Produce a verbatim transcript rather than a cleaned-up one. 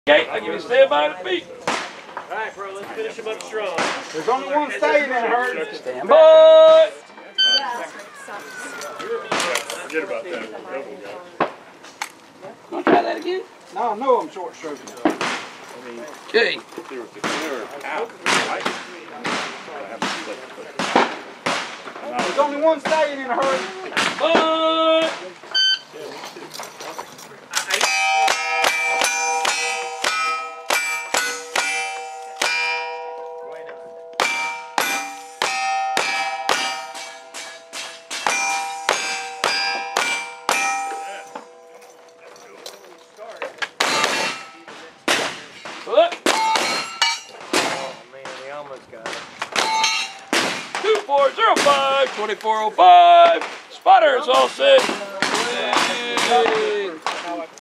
Okay, I give you a stand by the feet. All right, bro, let's finish him up strong. There's only one staying in the herd. Stand by. Forget about that. Double guy. Want to try that again? No, I know I'm short stroking. Okay. If they were, if they were out, right? I have to split it. There's only one staying in the herd. Bye. two four zero five, twenty-four oh five. Spotters all set. Yay.